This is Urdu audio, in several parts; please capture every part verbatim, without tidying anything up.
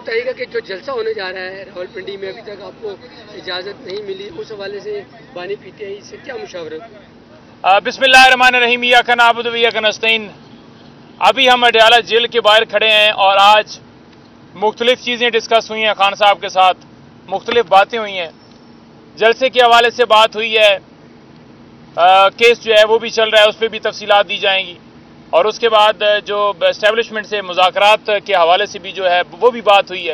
بتائیے گا کہ جو جلسہ ہونے جا رہا ہے راولپنڈی میں، ابھی تک آپ کو اجازت نہیں ملی، اس حوالے سے بانی پی ٹی آئی سے کیا مشاورت؟ بسم اللہ الرحمن الرحیم، ایاک نعبد و ایاک نستعین۔ ابھی ہم اڈیالہ جیل کے باہر کھڑے ہیں اور آج مختلف چیزیں ڈسکس ہوئی ہیں خان صاحب کے ساتھ، مختلف باتیں ہوئی ہیں، جلسے کے حوالے سے بات ہوئی ہے، کیس جو ہے وہ بھی چل رہا ہے، اس پہ بھی تفصیلات دی جائیں گی، اور اس کے بعد جو اسٹیبلشمنٹ سے مذاکرات کے حوالے سے بھی جو ہے وہ بھی بات ہوئی ہے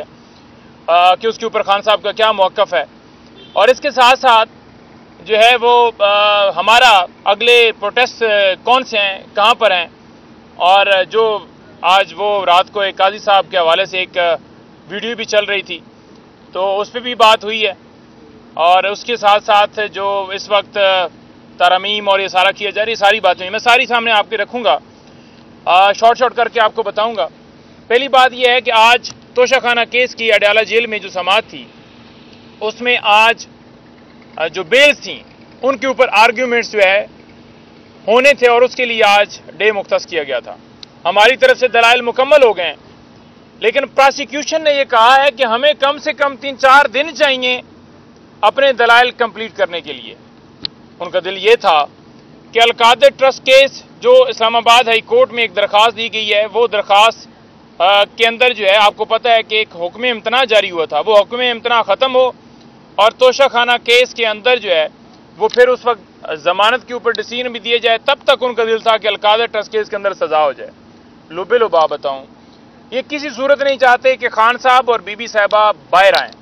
کہ اس کے اوپر خان صاحب کا کیا موقف ہے، اور اس کے ساتھ ساتھ جو ہے وہ ہمارا اگلے پروٹیسٹ کون سے ہیں، کہاں پر ہیں، اور جو آج وہ رات کو ایک قاضی صاحب کے حوالے سے ایک ویڈیو بھی چل رہی تھی تو اس پہ بھی بات ہوئی ہے، اور اس کے ساتھ ساتھ جو اس وقت ترمیم اور یہ سارا کیا جا رہی ہے، ساری باتیں میں ساری سامنے آپ کے رکھوں گا، شارٹ شارٹ کر کے آپ کو بتاؤں گا۔ پہلی بات یہ ہے کہ آج توشہ خانہ کیس کی اڈیالہ جیل میں جو سماعت تھی، اس میں آج جو بیلز تھیں ان کے اوپر آرگیومنٹس جو ہے ہونے تھے، اور اس کے لیے آج ڈے مختص کیا گیا تھا۔ ہماری طرف سے دلائل مکمل ہو گئے ہیں، لیکن پراسیکیوشن نے یہ کہا ہے کہ ہمیں کم سے کم تین چار دن چاہیے اپنے دلائل کمپلیٹ کرنے کے لیے۔ ان کا دل یہ تھا کہ القادر ٹرسٹ کیس جو اسلام آباد ہائی کورٹ میں ایک درخواست دی گئی ہے، وہ درخواست کے اندر جو ہے آپ کو پتہ ہے کہ ایک حکم امتناع جاری ہوا تھا، وہ حکم امتناع ختم ہو اور توشہ خانہ کیس کے اندر جو ہے وہ پھر اس وقت ضمانت کے اوپر ڈیسیژن بھی دیے جائے، تب تک ان کا دل تھا کہ القادر ٹرسٹ کیس کے اندر سزا ہو جائے۔ لبے لبا بتاؤں، یہ کسی صورت نہیں چاہتے کہ خان صاحب اور بی بی صاحبہ باہر آئیں،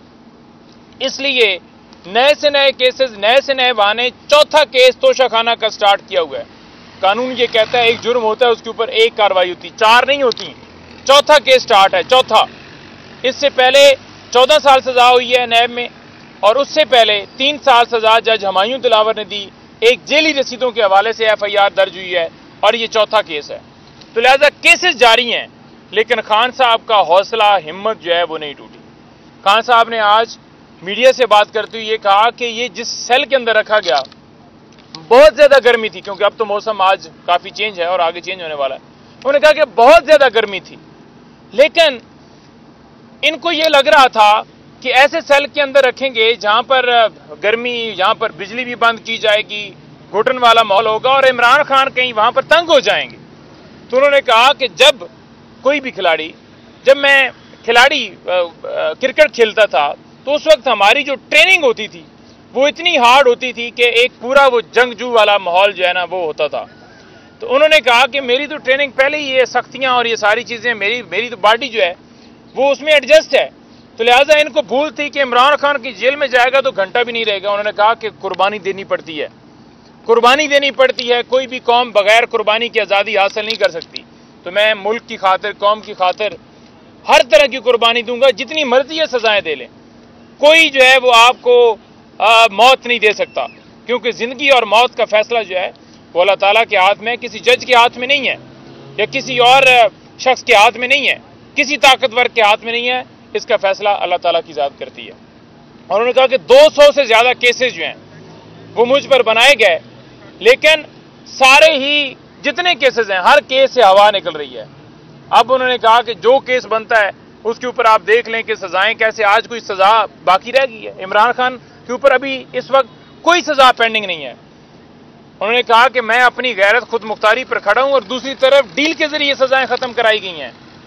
اس لیے نئے سے نئے کیسز، نئے سے نئے بہانے، چوتھا کیس توشہ خانہ کا سٹارٹ کیا ہوا ہے۔ قانون یہ کہتا ہے ایک جرم ہوتا ہے اس کے اوپر ایک کارروائی ہوتی، چار نہیں ہوتی، چوتھا کیس سٹارٹ ہے، چوتھا۔ اس سے پہلے چودہ سال سزا ہوئی ہے نیب میں، اور اس سے پہلے تین سال سزا جج ہمایوں دلاور نے دی، ایک جیلی رسیدوں کے حوالے سے ایف آئی آر درج ہوئی ہے، اور یہ چوتھا کیس ہے۔ تو لہذا کیسز جاری ہیں، لیکن خان صاحب کا حوصلہ، ہمت جو ہے وہ نہیں ٹوٹی۔ خان صاحب نے آج میڈیا سے بات کرتے ہوئے یہ کہا کہ یہ جس سیل کے اندر رکھا گیا، بہت زیادہ گرمی تھی، کیونکہ اب تو موسم آج کافی چینج ہے اور آگے چینج ہونے والا ہے، انہوں نے کہا کہ بہت زیادہ گرمی تھی، لیکن ان کو یہ لگ رہا تھا کہ ایسے سیل کے اندر رکھیں گے جہاں پر گرمی، یہاں پر بجلی بھی بند کی جائے گی، گھٹن والا ماحول ہوگا، اور عمران خان کہیں وہاں پر تنگ ہو جائیں گے۔ تو انہوں نے کہا کہ جب کوئی بھی کھلاڑی، جب میں کھلاڑی کرکٹ کھیلتا تھا تو اس وقت ہماری جو ٹریننگ ہوتی تھی وہ اتنی ہارڈ ہوتی تھی کہ ایک پورا وہ جنگجو والا ماحول جو ہے نا وہ ہوتا تھا۔ تو انہوں نے کہا کہ میری تو ٹریننگ پہلے ہی یہ سختیاں اور یہ ساری چیزیں، میری میری تو باڈی جو ہے وہ اس میں ایڈجسٹ ہے، تو لہٰذا ان کو بھول تھی کہ عمران خان کی جیل میں جائے گا تو گھنٹہ بھی نہیں رہے گا۔ انہوں نے کہا کہ قربانی دینی پڑتی ہے، قربانی دینی پڑتی ہے، کوئی بھی قوم بغیر قربانی کی آزادی حاصل نہیں کر سکتی۔ تو میں ملک کی خاطر، قوم کی خاطر ہر طرح کی قربانی دوں گا، جتنی مرضی ہے سزائیں دے لیں، کوئی جو ہے وہ آپ کو موت نہیں دے سکتا، کیونکہ زندگی اور موت کا فیصلہ جو ہے وہ اللہ تعالیٰ کے ہاتھ میں، کسی جج کے ہاتھ میں نہیں ہے، یا کسی اور شخص کے ہاتھ میں نہیں ہے، کسی طاقتور کے ہاتھ میں نہیں ہے، اس کا فیصلہ اللہ تعالیٰ کی ذات کرتی ہے۔ اور انہوں نے کہا کہ دو سو سے زیادہ کیسز جو ہیں وہ مجھ پر بنائے گئے، لیکن سارے ہی جتنے کیسز ہیں ہر کیس سے ہوا نکل رہی ہے۔ اب انہوں نے کہا کہ جو کیس بنتا ہے اس کے اوپر آپ دیکھ لیں کہ سزائیں کیسے، آج کوئی سزا باقی رہ گئی ہے عمران خان کے اوپر، ابھی اس وقت کوئی سزا پینڈنگ نہیں ہے۔ انہوں نے کہا کہ میں اپنی غیرت خود مختاری پر کھڑا ہوں، اور دوسری طرف ڈیل کے ذریعے سزائیں ختم کرائی گئی ہیں۔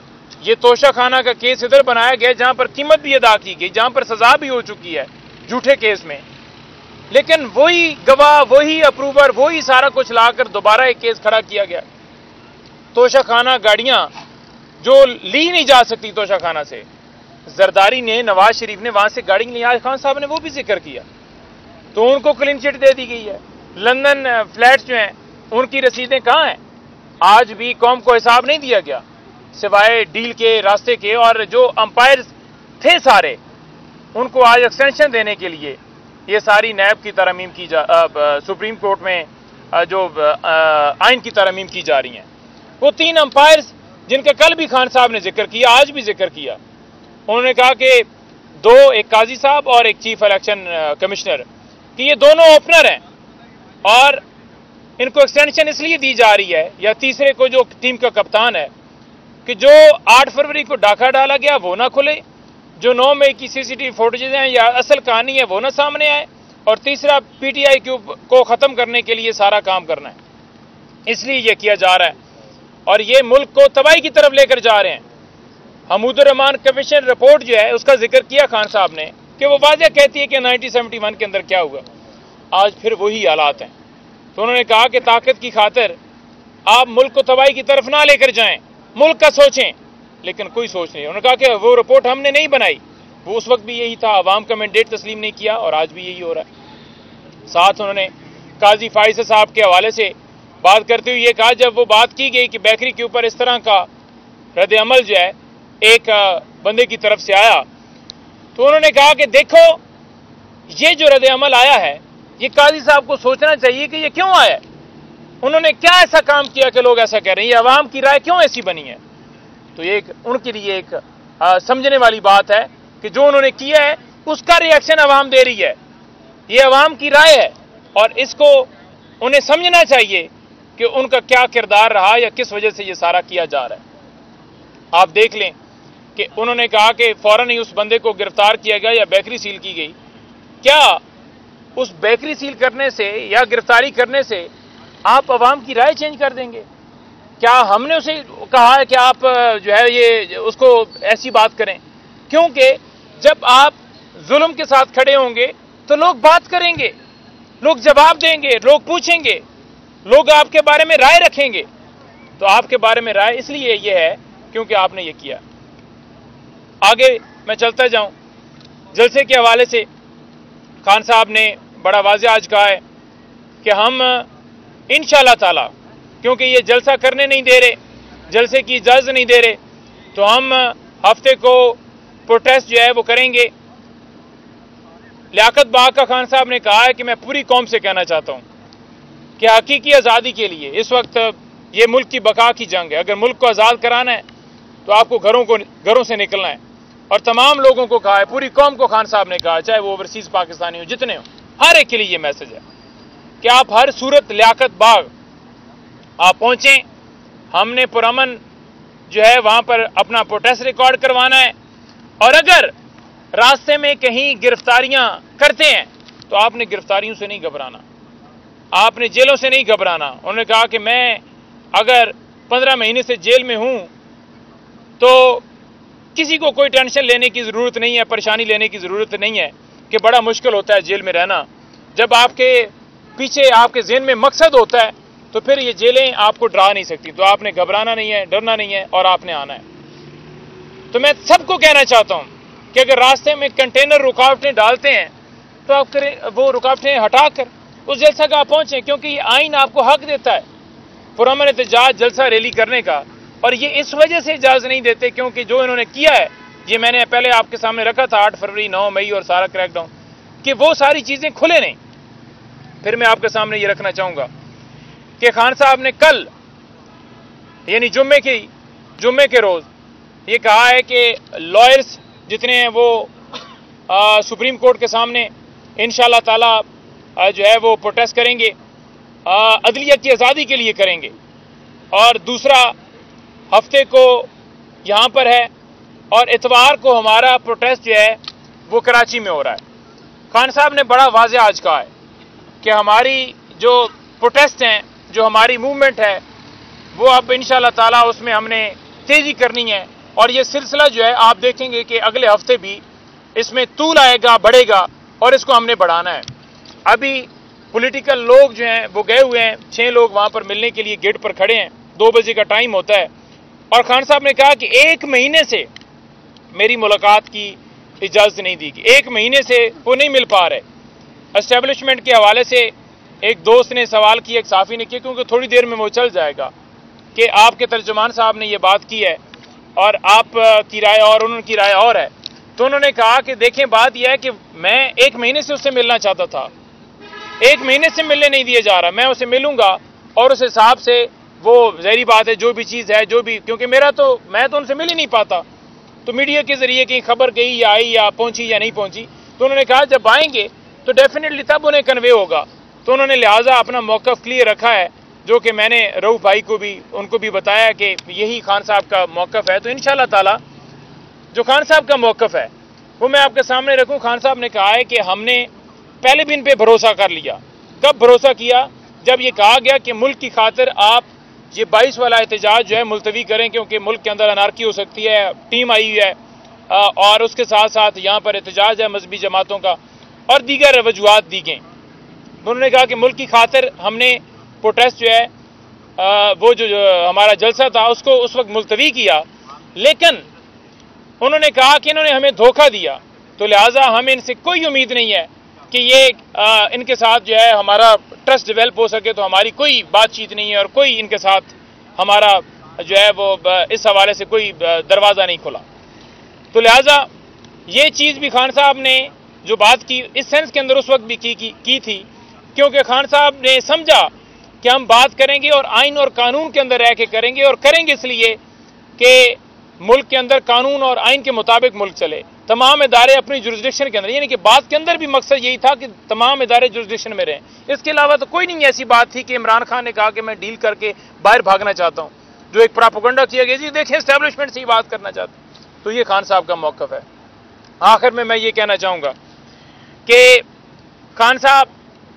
یہ توشہ خانہ کا کیس ادھر بنایا گیا جہاں پر قیمت بھی ادا کی گئی، جہاں پر سزا بھی ہو چکی ہے جھوٹے کیس میں، لیکن وہی گواہ، وہی اپروور، وہی سارا کچھ لا کر دوبارہ ایک کیس کھڑا کیا گیا۔ توشہ خانہ گاڑیاں جو لی نہیں جا سکتی توشہ خانہ سے، زرداری نے، نواز شریف نے وہاں سے گاڑی لی، آج خان صاحب نے وہ بھی ذکر کیا، تو ان کو کلین چٹ دے دی گئی ہے۔ لندن فلیٹس جو ہیں ان کی رسیدیں کہاں ہیں؟ آج بھی قوم کو حساب نہیں دیا گیا سوائے ڈیل کے راستے کے، اور جو امپائرز تھے سارے ان کو آج ایکسٹینشن دینے کے لیے یہ ساری نیب کی ترامیم کی جا سپریم کورٹ میں جو آئین کی ترامیم کی جا رہی ہیں، وہ تین امپائرز جن کا کل بھی خان صاحب نے ذکر کیا، آج بھی ذکر کیا، انہوں نے کہا کہ دو، ایک قاضی صاحب اور ایک چیف الیکشن کمشنر، کہ یہ دونوں اوپنر ہیں اور ان کو ایکسٹینشن اس لیے دی جا رہی ہے، یا تیسرے کو جو ٹیم کا کپتان ہے، کہ جو آٹھ فروری کو ڈاکہ ڈالا گیا وہ نہ کھلے، جو نو مئی کی سی سی ٹی وی فوٹیجز ہیں یا اصل کہانی ہے وہ نہ سامنے آئے، اور تیسرا پی ٹی آئی کو ختم کرنے کے لیے سارا کام کرنا ہے، اس لیے یہ کیا جا رہا ہے اور یہ ملک کو تباہی کی طرف لے کر جا رہے ہیں۔ حمود الرحمان کمیشن رپورٹ جو ہے اس کا ذکر کیا خان صاحب نے کہ وہ واضح کہتی ہے کہ نائنٹین سیونٹی ون کے اندر کیا ہوا، آج پھر وہی حالات ہیں۔ تو انہوں نے کہا کہ طاقت کی خاطر آپ ملک کو تباہی کی طرف نہ لے کر جائیں، ملک کا سوچیں، لیکن کوئی سوچ نہیں۔ انہوں نے کہا کہ وہ رپورٹ ہم نے نہیں بنائی، وہ اس وقت بھی یہی تھا، عوام کا مینڈیٹ تسلیم نہیں کیا اور آج بھی یہی ہو رہا ہے۔ ساتھ انہوں نے قاضی فائز صاحب کے حوالے سے بات کرتے ہوئے یہ کہا، جب وہ بات کی گئی کہ بیکری کے اوپر اس طرح کا رد عمل جو ہے ایک بندے کی طرف سے آیا، تو انہوں نے کہا کہ دیکھو یہ جو رد عمل آیا ہے یہ قاضی صاحب کو سوچنا چاہیے کہ یہ کیوں آیا ہے، انہوں نے کیا ایسا کام کیا کہ لوگ ایسا کہہ رہے ہیں، یہ عوام کی رائے کیوں ایسی بنی ہے۔ تو یہ ایک ان کے لیے ایک سمجھنے والی بات ہے کہ جو انہوں نے کیا ہے اس کا ریئیکشن عوام دے رہی ہے، یہ عوام کی رائے ہے اور اس کو انہیں سمجھنا چاہیے کہ ان کا کیا کردار رہا یا کس وجہ سے یہ سارا کیا جا رہا ہے۔ آپ دیکھ لیں کہ انہوں نے کہا کہ فوراً ہی اس بندے کو گرفتار کیا گیا یا بیکری سیل کی گئی، کیا اس بیکری سیل کرنے سے یا گرفتاری کرنے سے آپ عوام کی رائے چینج کر دیں گے؟ کیا ہم نے اسے کہا ہے کہ آپ جو ہے یہ اس کو ایسی بات کریں؟ کیونکہ جب آپ ظلم کے ساتھ کھڑے ہوں گے تو لوگ بات کریں گے، لوگ جواب دیں گے، لوگ پوچھیں گے، لوگ آپ کے بارے میں رائے رکھیں گے۔ تو آپ کے بارے میں رائے اس لیے یہ ہے کیونکہ آپ نے یہ کیا۔ آگے میں چلتا جاؤں، جلسے کے حوالے سے خان صاحب نے بڑا واضح آج کہا ہے کہ ہم انشاءاللہ تعالی، کیونکہ یہ جلسہ کرنے نہیں دے رہے، جلسے کی اجازت نہیں دے رہے، تو ہم ہفتے کو پروٹیسٹ جو ہے وہ کریں گے۔ لیاقت باغ کا خان صاحب نے کہا ہے کہ میں پوری قوم سے کہنا چاہتا ہوں کہ حقیقی آزادی کے لیے اس وقت یہ ملک کی بقا کی جنگ ہے، اگر ملک کو آزاد کرانا ہے تو آپ کو گھروں کو گھروں سے نکلنا ہے، اور تمام لوگوں کو کہا ہے، پوری قوم کو خان صاحب نے کہا، چاہے وہ اوورسیز پاکستانی ہوں، جتنے ہوں، ہر ایک کے لیے یہ میسج ہے کہ آپ ہر صورت لیاقت باغ آپ پہنچیں۔ ہم نے پرامن جو ہے وہاں پر اپنا پروٹیسٹ ریکارڈ کروانا ہے، اور اگر راستے میں کہیں گرفتاریاں کرتے ہیں تو آپ نے گرفتاریوں سے نہیں گھبرانا، آپ نے جیلوں سے نہیں گھبرانا۔ انہوں نے کہا کہ میں اگر پندرہ مہینے سے جیل میں ہوں تو کسی کو کوئی ٹینشن لینے کی ضرورت نہیں ہے، پریشانی لینے کی ضرورت نہیں ہے کہ بڑا مشکل ہوتا ہے جیل میں رہنا۔ جب آپ کے پیچھے آپ کے ذہن میں مقصد ہوتا ہے تو پھر یہ جیلیں آپ کو ڈرا نہیں سکتی، تو آپ نے گھبرانا نہیں ہے، ڈرنا نہیں ہے، اور آپ نے آنا ہے۔ تو میں سب کو کہنا چاہتا ہوں کہ اگر راستے میں کنٹینر رکاوٹیں ڈالتے ہیں تو آپ کریں وہ رکاوٹیں ہٹا کر اس جلسہ کا آپ پہنچیں، کیونکہ یہ آئین آپ کو حق دیتا ہے پرامن احتجاج جلسہ ریلی کرنے کا، اور یہ اس وجہ سے اجازت نہیں دیتے کیونکہ جو انہوں نے کیا ہے، یہ میں نے پہلے آپ کے سامنے رکھا تھا، آٹھ فروری، نو مئی اور سارا کریک ڈاؤن، کہ وہ ساری چیزیں کھلے نہیں۔ پھر میں آپ کے سامنے یہ رکھنا چاہوں گا کہ خان صاحب نے کل یعنی جمعے کی جمعے کے روز یہ کہا ہے کہ لائرز جتنے ہیں وہ آ, سپریم کورٹ کے سامنے انشاءاللہ تعالی جو ہے وہ پروٹیسٹ کریں گے، عدلیہ کی آزادی کے لیے کریں گے، اور دوسرا ہفتے کو یہاں پر ہے، اور اتوار کو ہمارا پروٹیسٹ جو ہے وہ کراچی میں ہو رہا ہے۔ خان صاحب نے بڑا واضح آج کہا ہے کہ ہماری جو پروٹیسٹ ہیں، جو ہماری موومنٹ ہے، وہ اب انشاءاللہ تعالی اس میں ہم نے تیزی کرنی ہے، اور یہ سلسلہ جو ہے آپ دیکھیں گے کہ اگلے ہفتے بھی اس میں طول آئے گا، بڑھے گا، اور اس کو ہم نے بڑھانا ہے۔ ابھی پولیٹیکل لوگ جو ہیں وہ گئے ہوئے ہیں، چھ لوگ وہاں پر ملنے کے لیے گیٹ پر کھڑے ہیں، دو بجے کا ٹائم ہوتا ہے، اور خان صاحب نے کہا کہ ایک مہینے سے میری ملاقات کی اجازت نہیں دی گئی، ایک مہینے سے وہ نہیں مل پا رہے۔ اسٹیبلشمنٹ کے حوالے سے ایک دوست نے سوال کیا، ایک صحافی نے کیا، کیونکہ تھوڑی دیر میں وہ چل جائے گا کہ آپ کے ترجمان صاحب نے یہ بات کی ہے اور آپ کی رائے اور انہوں کی رائے اور ہے، تو انہوں نے کہا کہ دیکھیں بات یہ ہے کہ میں ایک مہینے سے اس سے ملنا چاہتا تھا، ایک مہینے سے ملنے نہیں دیا جا رہا، میں اسے ملوں گا اور اس حساب سے وہ ظاہری بات ہے جو بھی چیز ہے، جو بھی، کیونکہ میرا تو میں تو ان سے مل ہی نہیں پاتا، تو میڈیا کے ذریعے کہیں خبر گئی یا آئی یا پہنچی یا نہیں پہنچی، تو انہوں نے کہا جب آئیں گے تو ڈیفینیٹلی تب انہیں کنوے ہوگا، تو انہوں نے لہٰذا اپنا موقف کلیئر رکھا ہے، جو کہ میں نے رؤوف بھائی کو بھی ان کو بھی بتایا کہ یہی خان صاحب کا موقف ہے۔ تو انشاءاللہ تعالی جو خان صاحب کا موقف ہے وہ میں آپ کے سامنے رکھوں. خان صاحب نے کہا ہے کہ ہم نے پہلے بھی ان پہ بھروسہ کر لیا. کب بھروسہ کیا؟ جب یہ کہا گیا کہ ملک کی خاطر آپ یہ بائیس والا احتجاج جو ہے ملتوی کریں کیونکہ ملک کے اندر انارکی ہو سکتی ہے. ٹیم آئی ہوئی ہے اور اس کے ساتھ ساتھ یہاں پر احتجاج ہے مذہبی جماعتوں کا اور دیگر وجوہات دی گئیں. انہوں نے کہا کہ ملک کی خاطر ہم نے پروٹیسٹ جو ہے وہ جو ہمارا جلسہ تھا اس کو اس وقت ملتوی کیا، لیکن انہوں نے کہا کہ انہوں نے ہمیں دھوکہ دیا، تو لہٰذا ہمیں ان سے کوئی امید نہیں ہے کہ یہ ان کے ساتھ جو ہے ہمارا ٹرسٹ ڈیولپ ہو سکے. تو ہماری کوئی بات چیت نہیں ہے اور کوئی ان کے ساتھ ہمارا جو ہے وہ اس حوالے سے کوئی دروازہ نہیں کھلا. تو لہٰذا یہ چیز بھی خان صاحب نے جو بات کی اس سینس کے اندر اس وقت بھی کی کی, کی تھی کیونکہ خان صاحب نے سمجھا کہ ہم بات کریں گے اور آئین اور قانون کے اندر رہ کے کریں گے، اور کریں گے اس لیے کہ ملک کے اندر قانون اور آئین کے مطابق ملک چلے. تمام ادارے اپنی جورسڈکشن کے اندر، یعنی کہ بات کے اندر بھی مقصد یہی تھا کہ تمام ادارے جورسڈکشن میں رہیں. اس کے علاوہ تو کوئی نہیں ایسی بات تھی کہ عمران خان نے کہا کہ میں ڈیل کر کے باہر بھاگنا چاہتا ہوں، جو ایک پراپیگنڈا کیا گیا جی دیکھیں اسٹیبلشمنٹ سے ہی بات کرنا چاہتا ہوں. تو یہ خان صاحب کا موقف ہے. آخر میں میں یہ کہنا چاہوں گا کہ خان صاحب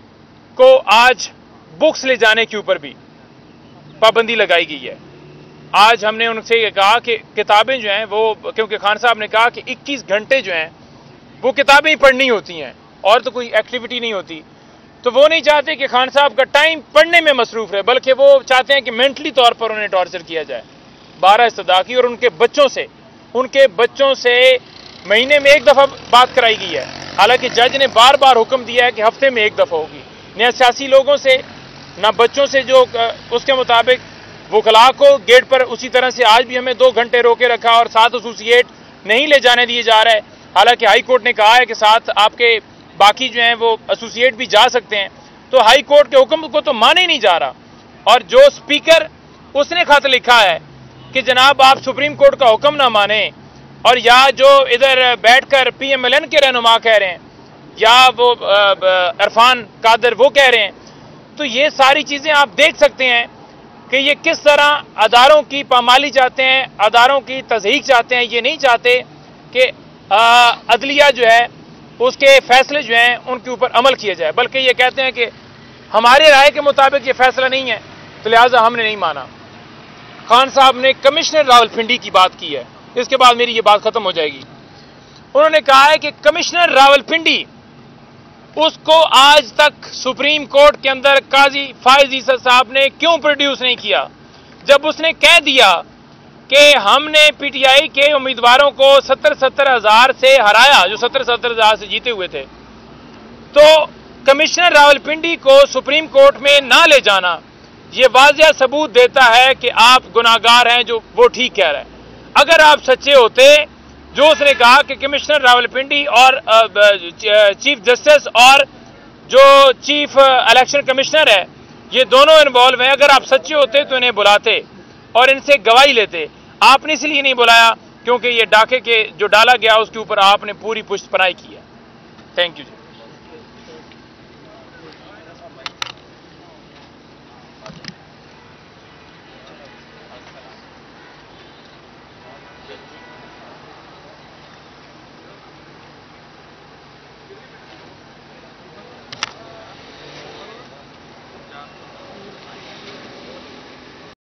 کو آج بکس لے جانے کے اوپر بھی پابندی لگائی گئی ہے. آج ہم نے ان سے یہ کہا کہ کتابیں جو ہیں وہ، کیونکہ خان صاحب نے کہا کہ اکیس گھنٹے جو ہیں وہ کتابیں ہی پڑھنی ہوتی ہیں اور تو کوئی ایکٹیویٹی نہیں ہوتی. تو وہ نہیں چاہتے کہ خان صاحب کا ٹائم پڑھنے میں مصروف رہے، بلکہ وہ چاہتے ہیں کہ مینٹلی طور پر انہیں ٹارچر کیا جائے. بارہ استدعا کی اور ان کے بچوں سے ان کے بچوں سے مہینے میں ایک دفعہ بات کرائی گئی ہے، حالانکہ جج نے بار بار حکم دیا ہے کہ ہفتے میں ایک دفعہ ہوگی. نہ سیاسی لوگوں سے نہ بچوں سے، جو اس کے مطابق وکلاء کو گیٹ پر اسی طرح سے آج بھی ہمیں دو گھنٹے روکے رکھا اور ساتھ ایسوسیٹ نہیں لے جانے دیے جا رہا ہے. حالانکہ ہائی کورٹ نے کہا ہے کہ ساتھ آپ کے باقی جو ہیں وہ ایسوسیٹ بھی جا سکتے ہیں. تو ہائی کورٹ کے حکم کو تو مانا ہی نہیں جا رہا. اور جو سپیکر اس نے خط لکھا ہے کہ جناب آپ سپریم کورٹ کا حکم نہ مانیں، اور یا جو ادھر بیٹھ کر پی ایم ایل این کے رہنما کہہ رہے ہیں یا وہ عرفان قادر وہ کہہ رہے ہیں، تو یہ ساری چیزیں آپ دیکھ سکتے ہیں کہ یہ کس طرح اداروں کی پامالی چاہتے ہیں، اداروں کی تضحیق چاہتے ہیں. یہ نہیں چاہتے کہ عدلیہ جو ہے اس کے فیصلے جو ہیں ان کے اوپر عمل کیا جائے، بلکہ یہ کہتے ہیں کہ ہمارے رائے کے مطابق یہ فیصلہ نہیں ہے تو لہٰذا ہم نے نہیں مانا. خان صاحب نے کمشنر راولپنڈی کی بات کی ہے، اس کے بعد میری یہ بات ختم ہو جائے گی. انہوں نے کہا ہے کہ کمشنر راولپنڈی اس کو آج تک سپریم کورٹ کے اندر قاضی فائز عیسیٰ صاحب نے کیوں پروڈیوس نہیں کیا، جب اس نے کہہ دیا کہ ہم نے پی ٹی آئی کے امیدواروں کو ستر ستر ہزار سے ہرایا، جو ستر ستر ہزار سے جیتے ہوئے تھے. تو کمشنر راولپنڈی کو سپریم کورٹ میں نہ لے جانا یہ واضح ثبوت دیتا ہے کہ آپ گناہگار ہیں، جو وہ ٹھیک کہہ رہے ہیں. اگر آپ سچے ہوتے، جو اس نے کہا کہ کمشنر راولپنڈی اور چیف جسٹس اور جو چیف الیکشن کمشنر ہے یہ دونوں انوالو ہیں، اگر آپ سچے ہوتے تو انہیں بلاتے اور ان سے گواہی لیتے. آپ نے اس لیے نہیں بلایا کیونکہ یہ ڈاکے کے جو ڈالا گیا اس کے اوپر آپ نے پوری پشت پناہی کی ہے. Thank you G.